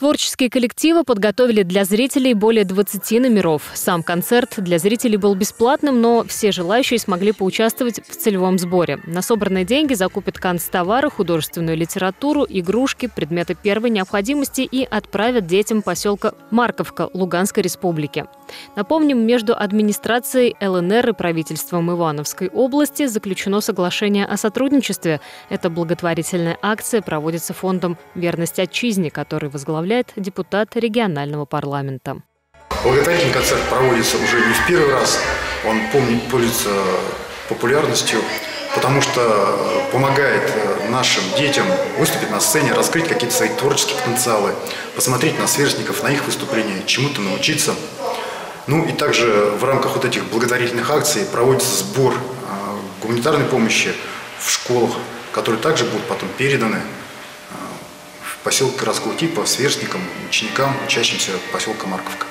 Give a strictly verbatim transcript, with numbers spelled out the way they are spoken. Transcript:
Творческие коллективы подготовили для зрителей более двадцати номеров. Сам концерт для зрителей был бесплатным, но все желающие смогли поучаствовать в целевом сборе. На собранные деньги закупят канцтовары, художественную литературу, игрушки, предметы первой необходимости и отправят детям поселка Марковка Луганской республики. Напомним, между администрацией эл эн эр и правительством Ивановской области заключено соглашение о сотрудничестве. Эта благотворительная акция проводится фондом «Верность отчизне», который возглавляет депутат регионального парламента. Благотворительный концерт проводится уже не в первый раз. Он помнит, пользуется популярностью, потому что помогает нашим детям выступить на сцене, раскрыть какие-то свои творческие потенциалы, посмотреть на сверстников, на их выступления, чему-то научиться. Ну и также в рамках вот этих благотворительных акций проводится сбор гуманитарной помощи в школах, которые также будут потом переданы в поселок городского типа сверстникам, ученикам, учащимся поселка Марковка.